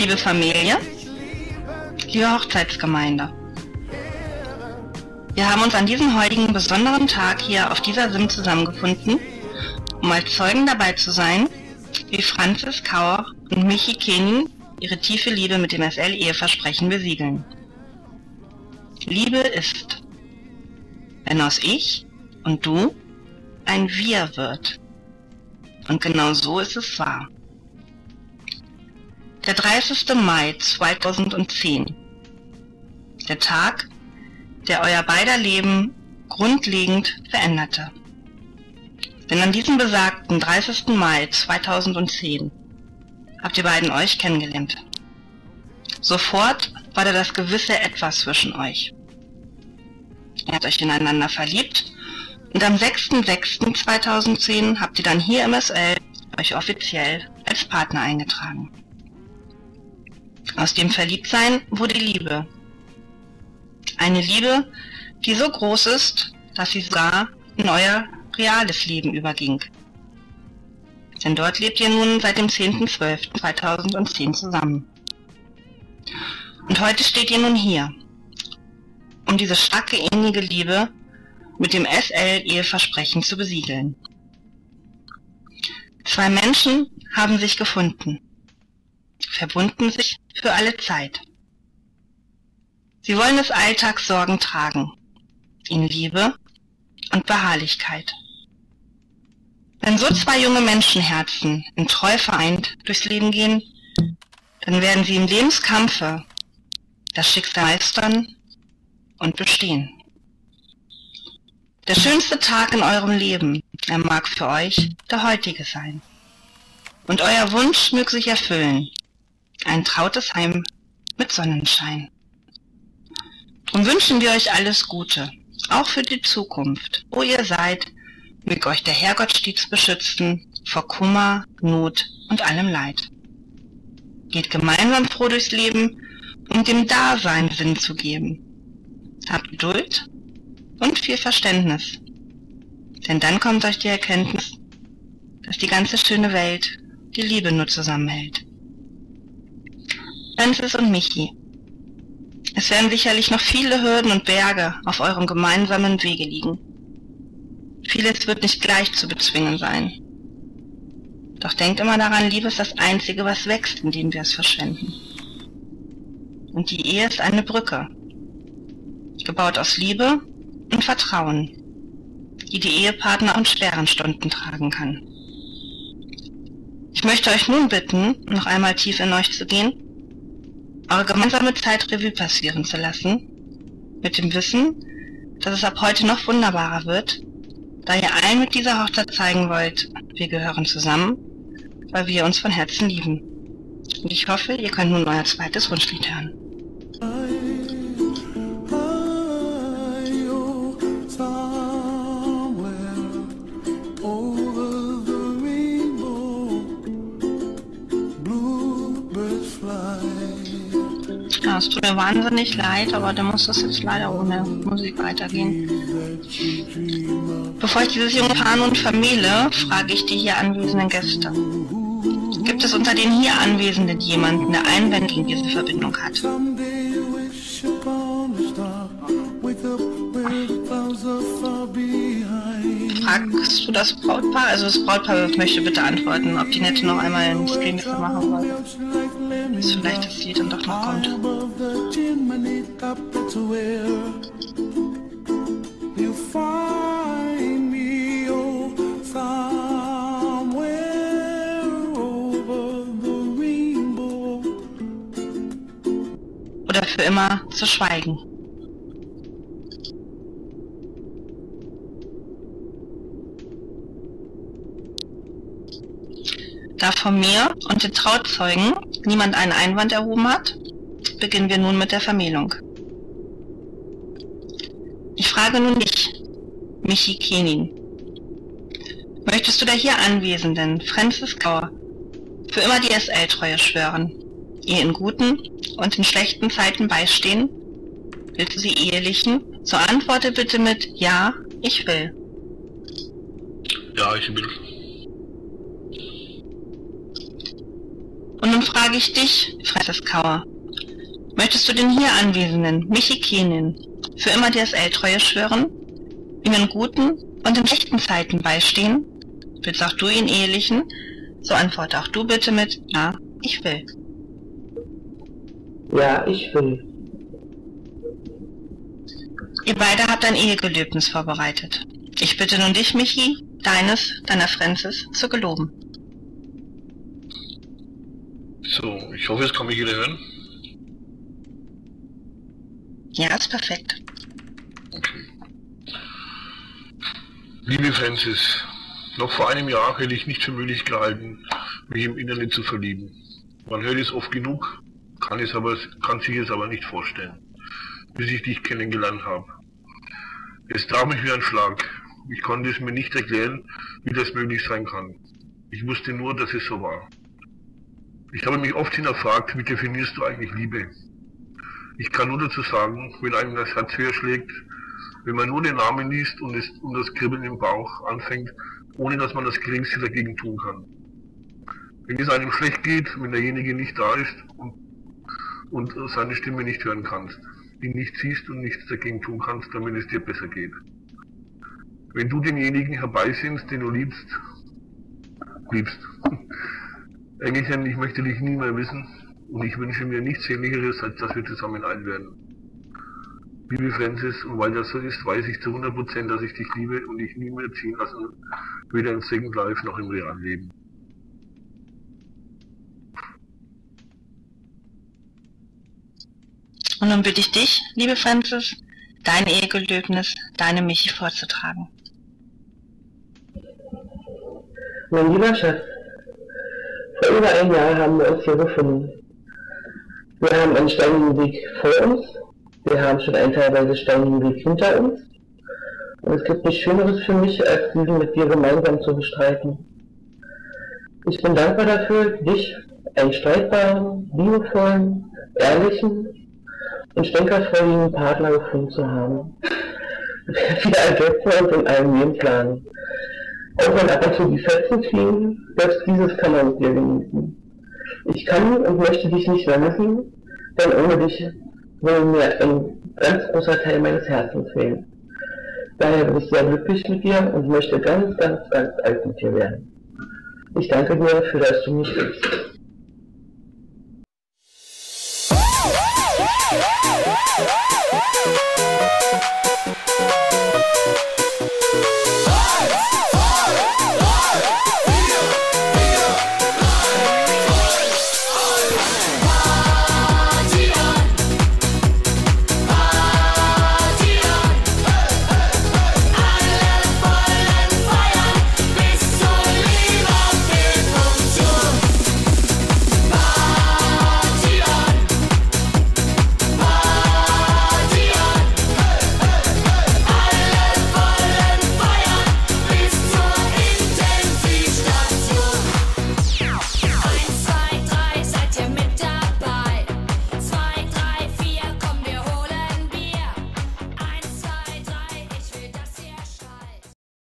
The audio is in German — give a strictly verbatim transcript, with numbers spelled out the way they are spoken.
Liebe Familie, liebe Hochzeitsgemeinde, wir haben uns an diesem heutigen besonderen Tag hier auf dieser Sim zusammengefunden, um als Zeugen dabei zu sein, wie Franzis Kauer und Michi Kenin ihre tiefe Liebe mit dem S L-Eheversprechen besiegeln. Liebe ist, wenn aus Ich und Du ein Wir wird. Und genau so ist es wahr. Der dreißigste Mai zweitausendzehn. Der Tag, der euer beider Leben grundlegend veränderte. Denn an diesem besagten dreißigsten Mai zweitausendzehn habt ihr beiden euch kennengelernt. Sofort war da das gewisse Etwas zwischen euch. Ihr habt euch ineinander verliebt und am sechsten sechsten zweitausendzehn habt ihr dann hier im S L euch offiziell als Partner eingetragen. Aus dem Verliebtsein wurde Liebe. Eine Liebe, die so groß ist, dass sie sogar in euer reales Leben überging. Denn dort lebt ihr nun seit dem zehnten zwölften zweitausendzehn zusammen. Und heute steht ihr nun hier, um diese starke innige Liebe mit dem S L-Eheversprechen zu besiegeln. Zwei Menschen haben sich gefunden, verbunden sich für alle Zeit. Sie wollen des Alltags Sorgen tragen, in Liebe und Beharrlichkeit. Wenn so zwei junge Menschenherzen in treu vereint durchs Leben gehen, dann werden sie im Lebenskampfe das Schicksal meistern und bestehen. Der schönste Tag in eurem Leben, er mag für euch der heutige sein. Und euer Wunsch möge sich erfüllen, ein trautes Heim mit Sonnenschein. Drum wünschen wir euch alles Gute, auch für die Zukunft. Wo ihr seid, möge euch der Herrgott stets beschützen vor Kummer, Not und allem Leid. Geht gemeinsam froh durchs Leben, um dem Dasein Sinn zu geben. Habt Geduld und viel Verständnis, denn dann kommt euch die Erkenntnis, dass die ganze schöne Welt die Liebe nur zusammenhält. Franzis und Michi, es werden sicherlich noch viele Hürden und Berge auf eurem gemeinsamen Wege liegen. Vieles wird nicht gleich zu bezwingen sein. Doch denkt immer daran, Liebe ist das Einzige, was wächst, indem wir es verschwenden. Und die Ehe ist eine Brücke, gebaut aus Liebe und Vertrauen, die die Ehepartner in schweren Stunden tragen kann. Ich möchte euch nun bitten, noch einmal tief in euch zu gehen, eure gemeinsame Zeit Revue passieren zu lassen, mit dem Wissen, dass es ab heute noch wunderbarer wird, da ihr allen mit dieser Hochzeit zeigen wollt, wir gehören zusammen, weil wir uns von Herzen lieben. Und ich hoffe, ihr könnt nun euer zweites Wunschlied hören. Ja, es tut mir wahnsinnig leid, aber dann muss das jetzt leider ohne Musik weitergehen. Bevor ich dieses junge Paar nun vermähle, frage ich die hier anwesenden Gäste. Gibt es unter den hier Anwesenden jemanden, der Einwände gegen diese Verbindung hat? Fragst du das Brautpaar? Also das Brautpaar möchte bitte antworten, ob die Nette noch einmal einen Screen machen wollen. Bis vielleicht das Lied dann doch noch kommt. Oder für immer zu schweigen. Da von mir und den Trauzeugen niemand einen Einwand erhoben hat, beginnen wir nun mit der Vermählung. Ich frage nun dich, Michi Kenin. Möchtest du der hier Anwesenden, Franzis Kauer, für immer die S L-Treue schwören, ihr in guten und in schlechten Zeiten beistehen? Willst du sie ehelichen? So antworte bitte mit Ja, ich will. Ja, ich will. Und nun frage ich dich, Francis Kauer, möchtest du den hier Anwesenden, Michi Keenan, für immer D S L-Treue schwören, ihm in guten und in schlechten Zeiten beistehen? Willst auch du ihn ehelichen? So antworte auch du bitte mit Ja, ich will. Ja, ich will. Ihr beide habt ein Ehegelöbnis vorbereitet. Ich bitte nun dich, Michi, deines, deiner Francis, zu geloben. So, ich hoffe, es kann mich jeder hören. Ja, ist perfekt. Okay. Liebe Francis, noch vor einem Jahr hätte ich nicht für möglich gehalten, mich im Internet zu verlieben. Man hört es oft genug, kann, es aber, kann sich es aber nicht vorstellen, bis ich dich kennengelernt habe. Es traf mich wie ein Schlag. Ich konnte es mir nicht erklären, wie das möglich sein kann. Ich wusste nur, dass es so war. Ich habe mich oft hinterfragt, wie definierst du eigentlich Liebe? Ich kann nur dazu sagen, wenn einem das Herz höher schlägt, wenn man nur den Namen liest und, es, und das Kribbeln im Bauch anfängt, ohne dass man das Geringste dagegen tun kann. Wenn es einem schlecht geht, wenn derjenige nicht da ist und, und seine Stimme nicht hören kannst, ihn nicht siehst und nichts dagegen tun kannst, damit es dir besser geht. Wenn du denjenigen herbeisehnst, den du liebst, liebst. Engelchen, ich möchte dich nie mehr wissen und ich wünsche mir nichts Sehnlicheres, als dass wir zusammen ein werden. Liebe Francis, und weil das so ist, weiß ich zu hundert Prozent, dass ich dich liebe und dich nie mehr ziehen lassen, weder im Second Life noch im realen Leben. Und nun bitte ich dich, liebe Francis, dein Ehegelöbnis, deine Michi vorzutragen. Mein lieber Chef, vor über einem Jahr haben wir uns hier gefunden. Wir haben einen steinigen Weg vor uns, wir haben schon einen teilweise steinigen Weg hinter uns. Und es gibt nichts Schöneres für mich, als diesen mit dir gemeinsam zu bestreiten. Ich bin dankbar dafür, dich, einen streitbaren, liebevollen, ehrlichen und stänkerfreudigen Partner gefunden zu haben. Wir ergänzen uns in einem Lebensplan. Auch wenn ab und zu die Fetzen fliegen, selbst dieses kann man mit dir genießen. Ich kann und möchte dich nicht vermissen, denn ohne dich würde mir ein ganz großer Teil meines Herzens fehlen. Daher bin ich sehr glücklich mit dir und möchte ganz, ganz, ganz alt mit dir werden. Ich danke dir dafür, dass du mich liebst. Five, five, five,